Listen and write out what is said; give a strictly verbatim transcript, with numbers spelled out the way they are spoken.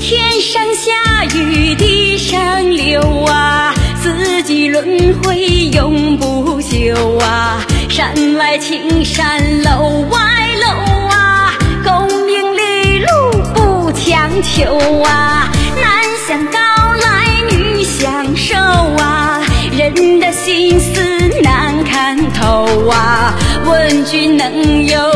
天上下雨地上流啊，四季轮回永不休啊。山外青山楼外楼啊，功名利禄不强求啊。男向高来女向瘦啊，人的心思难看透啊。问君能有